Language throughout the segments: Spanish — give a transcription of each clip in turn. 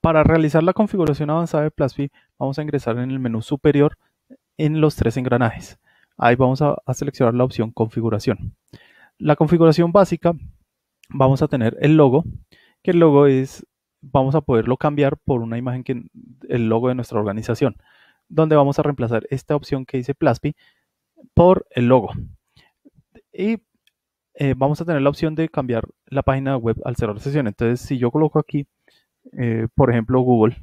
Para realizar la configuración avanzada de Plaspi, vamos a ingresar en el menú superior en los tres engranajes. Ahí vamos a seleccionar la opción configuración. La configuración básica, vamos a tener el logo, que el logo vamos a poderlo cambiar por una imagen el logo de nuestra organización, donde vamos a reemplazar esta opción que dice Plaspi por el logo. Y vamos a tener la opción de cambiar la página web al cerrar sesión. Entonces, si yo coloco aquí, por ejemplo, Google,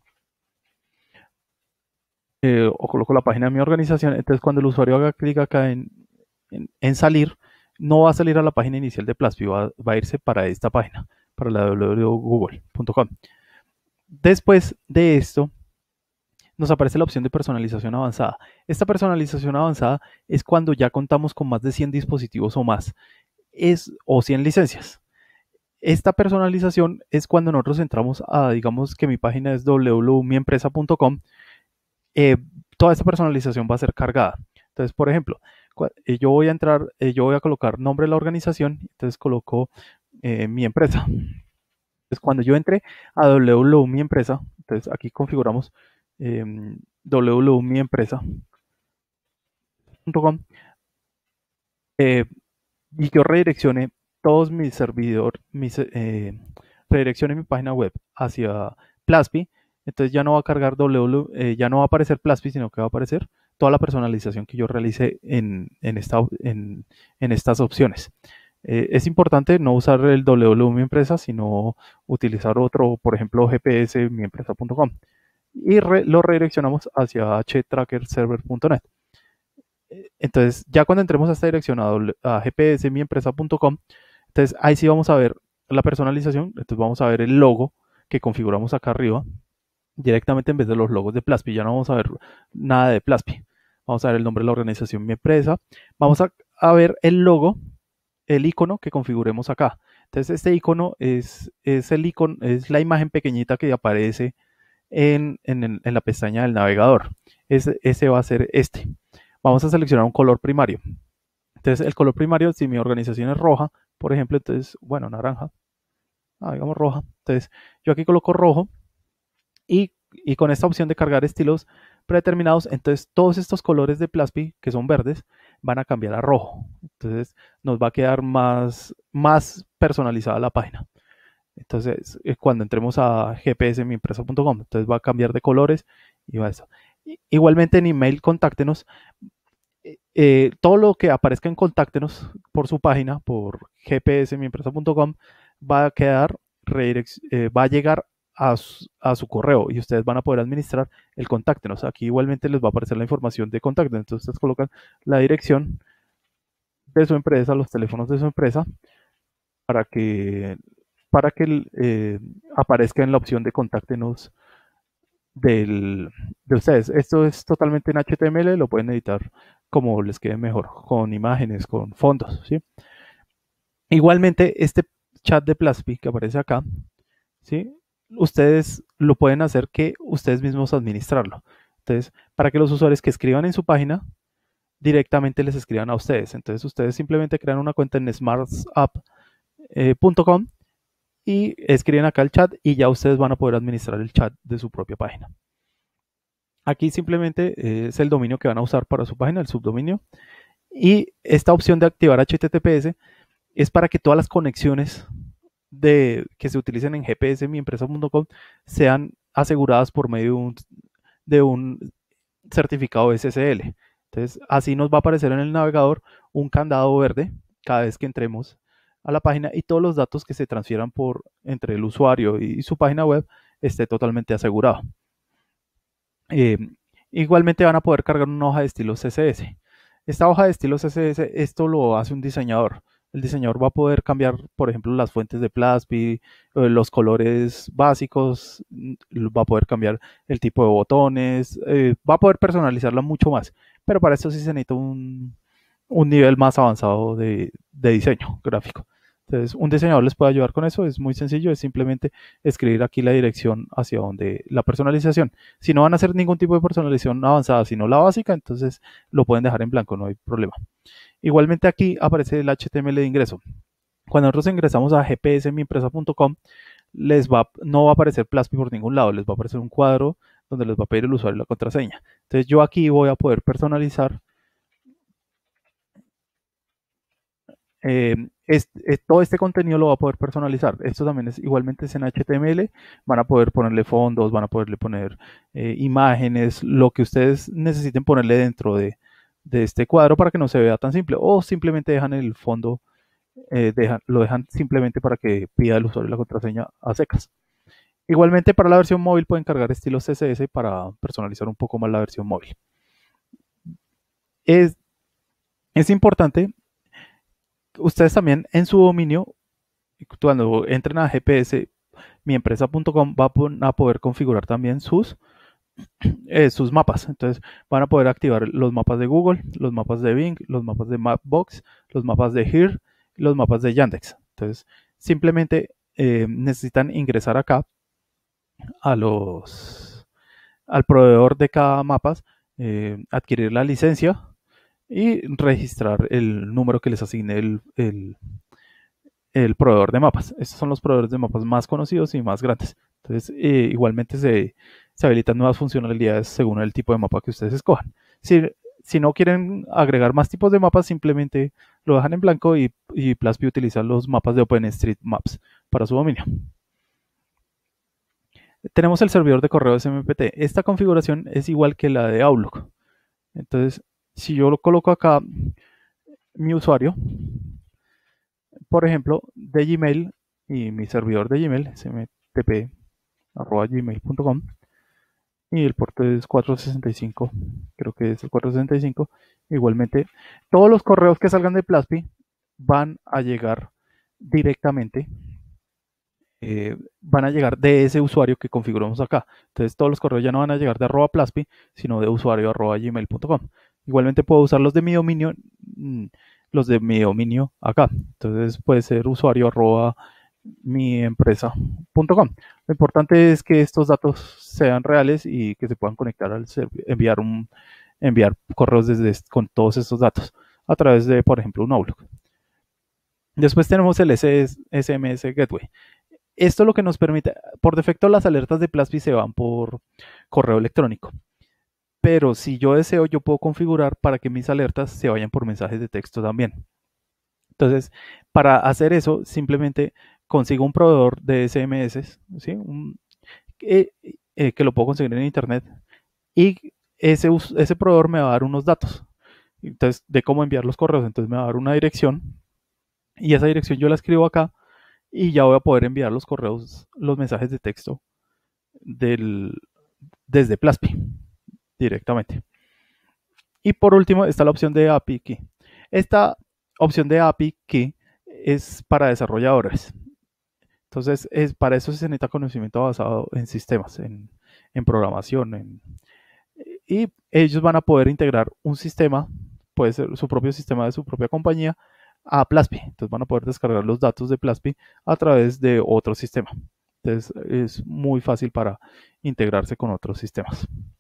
o coloco la página de mi organización, entonces cuando el usuario haga clic acá en salir, no va a salir a la página inicial de Plaspi, va a irse para esta página, para la www.google.com. Después de esto, nos aparece la opción de personalización avanzada. Esta personalización avanzada es cuando ya contamos con más de 100 dispositivos o más, o 100 licencias. Esta personalización es cuando nosotros entramos a, digamos que mi página es www.miempresa.com, toda esta personalización va a ser cargada. Entonces, por ejemplo, yo voy a entrar, yo voy a colocar nombre de la organización, entonces coloco mi empresa. Entonces, cuando yo entre a www.miempresa, entonces aquí configuramos www.miempresa.com y yo redireccione todos mis servidores, redireccione mi página web hacia Plaspi, entonces ya no va a cargar ya no va a aparecer Plaspi, sino que va a aparecer toda la personalización que yo realice en estas opciones. Es importante no usar el www mi empresa, sino utilizar otro, por ejemplo, gps miempresa.com, y lo redireccionamos hacia htrackerserver.net. Entonces, ya cuando entremos a esta dirección a gpsmiempresa.com, entonces ahí sí vamos a ver la personalización. Entonces vamos a ver el logo que configuramos acá arriba directamente en vez de los logos de Plaspi. Ya no vamos a ver nada de Plaspi. Vamos a ver el nombre de la organización, mi empresa. Vamos a ver el logo, el icono que configuremos acá. Entonces este icono es la imagen pequeñita que aparece en la pestaña del navegador. Ese va a ser este. Vamos a seleccionar un color primario. Entonces el color primario, si mi organización es roja, por ejemplo, entonces, bueno, naranja, digamos roja. Entonces yo aquí coloco rojo y con esta opción de cargar estilos predeterminados, entonces todos estos colores de Plaspi que son verdes van a cambiar a rojo. Entonces nos va a quedar más personalizada la página. Entonces cuando entremos a gpsmiempresa.com, entonces va a cambiar de colores y va a eso. Igualmente en email, contáctenos. Todo lo que aparezca en contáctenos por su página, por gpsmiempresa.com, va a quedar, va a llegar a su correo y ustedes van a poder administrar el contáctenos. Aquí igualmente les va a aparecer la información de contáctenos. Entonces ustedes colocan la dirección de su empresa, los teléfonos de su empresa, para que aparezca en la opción de contáctenos de ustedes. Esto es totalmente en HTML, lo pueden editar como les quede mejor, con imágenes, con fondos, ¿sí? Igualmente, este chat de Plaspi que aparece acá, ¿sí? Ustedes lo pueden hacer que ustedes mismos administrarlo. Entonces, para que los usuarios que escriban en su página directamente les escriban a ustedes. Entonces, ustedes simplemente crean una cuenta en smartsapp.com y escriben acá el chat y ya ustedes van a poder administrar el chat de su propia página. Aquí simplemente es el dominio que van a usar para su página, el subdominio. Y esta opción de activar HTTPS es para que todas las conexiones que se utilicen en gpsmiempresa.com sean aseguradas por medio de un certificado SSL. Entonces, así nos va a aparecer en el navegador un candado verde cada vez que entremos a la página y todos los datos que se transfieran entre el usuario y su página web esté totalmente asegurado. Igualmente van a poder cargar una hoja de estilo CSS. Esta hoja de estilo CSS, esto lo hace un diseñador. El diseñador va a poder cambiar, por ejemplo, las fuentes de Plaspi, los colores básicos, va a poder cambiar el tipo de botones, va a poder personalizarla mucho más. Pero para esto sí se necesita un nivel más avanzado de diseño gráfico. Entonces, un diseñador les puede ayudar con eso, es muy sencillo, es simplemente escribir aquí la dirección hacia donde la personalización. Si no van a hacer ningún tipo de personalización avanzada, sino la básica, entonces lo pueden dejar en blanco, no hay problema. Igualmente aquí aparece el HTML de ingreso. Cuando nosotros ingresamos a gpsmiempresa.com, no va a aparecer Plaspi por ningún lado, les va a aparecer un cuadro donde les va a pedir el usuario y la contraseña. Entonces yo aquí voy a poder personalizar todo este contenido lo va a poder personalizar. Esto también es igualmente es en HTML. Van a poder ponerle fondos, van a poderle poner imágenes, lo que ustedes necesiten ponerle dentro de este cuadro para que no se vea tan simple. O simplemente dejan el fondo, lo dejan simplemente para que pida el usuario la contraseña a secas. Igualmente para la versión móvil pueden cargar estilos CSS para personalizar un poco más la versión móvil. Es, es importante, ustedes también en su dominio, cuando entren a GPS miempresa.com, van a poder configurar también sus mapas. Entonces van a poder activar los mapas de Google, los mapas de Bing, los mapas de Mapbox, los mapas de Here, los mapas de Yandex. Entonces simplemente necesitan ingresar acá al proveedor de cada mapas, adquirir la licencia y registrar el número que les asigne el proveedor de mapas. Estos son los proveedores de mapas más conocidos y más grandes. Entonces, igualmente se habilitan nuevas funcionalidades según el tipo de mapa que ustedes escojan. Si no quieren agregar más tipos de mapas, simplemente lo dejan en blanco y Plaspi utiliza los mapas de OpenStreetMaps para su dominio. Tenemos el servidor de correo SMPT. Esta configuración es igual que la de Outlook. Entonces, si yo lo coloco acá, mi usuario, por ejemplo, de Gmail y mi servidor de Gmail, smtp@gmail.com, y el puerto es 465, creo que es el 465. Igualmente, todos los correos que salgan de Plaspi van a llegar directamente, van a llegar de ese usuario que configuramos acá. Entonces, todos los correos ya no van a llegar de @plaspi, sino de usuario@gmail.com. Igualmente puedo usar los de mi dominio, acá. Entonces puede ser usuario miempresa.com. Lo importante es que estos datos sean reales y que se puedan conectar al enviar correos con todos estos datos a través de, por ejemplo, un Outlook. Después tenemos el SMS Gateway. Esto lo que nos permite, por defecto las alertas de Plaspi se van por correo electrónico, pero si yo deseo, yo puedo configurar para que mis alertas se vayan por mensajes de texto también. Entonces, para hacer eso, simplemente consigo un proveedor de SMS, ¿sí? Que lo puedo conseguir en internet, y ese proveedor me va a dar unos datos, entonces, de cómo enviar los correos. Entonces me va a dar una dirección y esa dirección yo la escribo acá y ya voy a poder enviar los correos, los mensajes de texto desde Plaspi directamente. Y por último está la opción de API Key. Esta opción de API Key es para desarrolladores. Entonces, para eso se necesita conocimiento basado en sistemas, en programación. Y ellos van a poder integrar un sistema, puede ser su propio sistema de su propia compañía, a Plaspi. Entonces van a poder descargar los datos de Plaspi a través de otro sistema. Entonces es muy fácil para integrarse con otros sistemas.